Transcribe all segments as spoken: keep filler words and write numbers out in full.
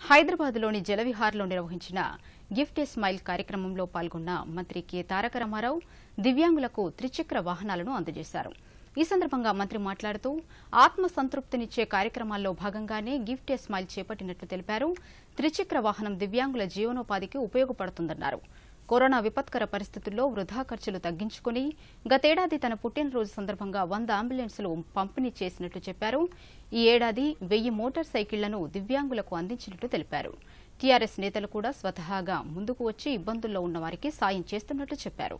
హైదరాబాద్లోని జలవిహార్లో నిర్వహించిన gift a smile కార్యక్రమంలో పాల్గొన్న మంత్రి కె తారక రామారావు దివ్యాంగులకు త్రిచక్ర వాహనాలను అందజేశారు. ఈ సందర్భంగా మంత్రి మాట్లాడుతూ ఆత్మ సంతృప్తినిచ్చే కార్యక్రమాల్లో భాగంగానే గిఫ్ట్ ఏ స్మైల్ చేపట్టినట్లు తెలిపారు. త్రిచక్ర వాహనం దివ్యాంగుల జీవనోపాధికి ఉపయోగపడుతుందన్నారు. కరోనా విపత్కర పరిస్థితుల్లో వృధా ఖర్చులు తగ్గించుకుని గతేడాది తన పుట్టినరోజు సందర్భంగా వంద అంబులెన్సులు పంపిణీ చేసినట్లు చెప్పారు. ఈ ఏడాది వెయ్యి మోటార్ సైకిళ్లను దివ్యాంగులకు అందించినట్లు తెలిపారు. టీఆర్ఎస్ నేతలు కూడా స్వతహాగా ముందుకు వచ్చి ఇబ్బందుల్లో ఉన్న వారికి సాయం చేస్తున్నట్లు చెప్పారు.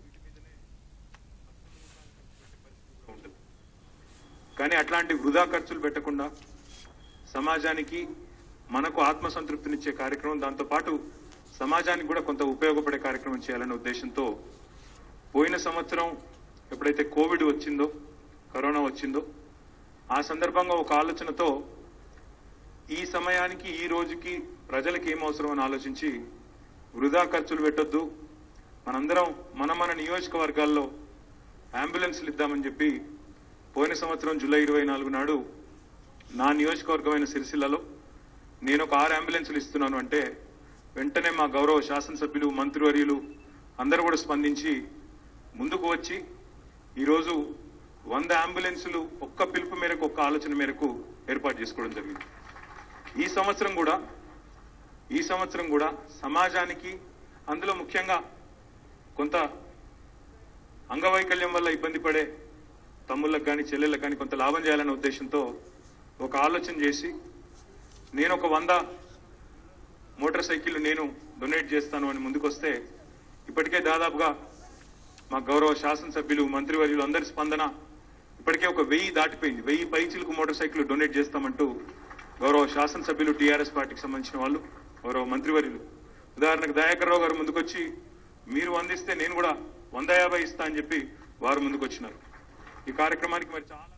కానీ అట్లాంటి వృధా ఖర్చులు పెట్టకుండా సమాజానికి మనకు ఆత్మసంతృప్తినిచ్చే కార్యక్రమం, దాంతోపాటు సమాజానికి కూడా కొంత ఉపయోగపడే కార్యక్రమం చేయాలనే ఉద్దేశంతో పోయిన సంవత్సరం ఎప్పుడైతే కోవిడ్ వచ్చిందో, కరోనా వచ్చిందో, ఆ సందర్భంగా ఒక ఆలోచనతో ఈ సమయానికి ఈ రోజుకి ప్రజలకు ఏం అవసరం అని ఆలోచించి వృధా ఖర్చులు పెట్టొద్దు, మనందరం మన మన నియోజకవర్గాల్లో అంబులెన్స్లు ఇద్దామని చెప్పి పోయిన సంవత్సరం జూలై ఇరవై నాలుగు నాడు నా నియోజకవర్గమైన సిరిసిల్లలో నేను ఒక ఆరు అంబులెన్సులు ఇస్తున్నాను అంటే వెంటనే మా గౌరవ శాసనసభ్యులు, మంత్రివర్యులు అందరూ కూడా స్పందించి ముందుకు వచ్చి ఈరోజు వంద అంబులెన్సులు ఒక్క పిలుపు మేరకు, ఒక్క ఆలోచన మేరకు ఏర్పాటు చేసుకోవడం జరిగింది. ఈ సంవత్సరం కూడా ఈ సంవత్సరం కూడా సమాజానికి, అందులో ముఖ్యంగా కొంత అంగవైకల్యం వల్ల ఇబ్బంది పడే తమ్ముళ్ళకు కానీ చెల్లెళ్ళకు కానీ కొంత లాభం చేయాలనే ఉద్దేశంతో ఒక ఆలోచన చేసి నేను ఒక వంద మోటార్ సైకిళ్లు నేను డొనేట్ చేస్తాను అని ముందుకొస్తే ఇప్పటికే దాదాపుగా మా గౌరవ శాసనసభ్యులు, మంత్రివర్యులు అందరి స్పందన ఇప్పటికే ఒక వెయ్యి దాటిపోయింది. వెయ్యి పైచిలకు మోటార్ సైకిల్ డొనేట్ చేస్తామంటూ గౌరవ శాసనసభ్యులు, టీఆర్ఎస్ పార్టీకి సంబంధించిన వాళ్ళు, గౌరవ మంత్రివర్యులు, ఉదాహరణకు దయాకర్ రావు గారు ముందుకొచ్చి మీరు అందిస్తే నేను కూడా వంద యాభై ఇస్తా అని చెప్పి వారు ముందుకొచ్చినారు. ఈ కార్యక్రమానికి మరి చాలా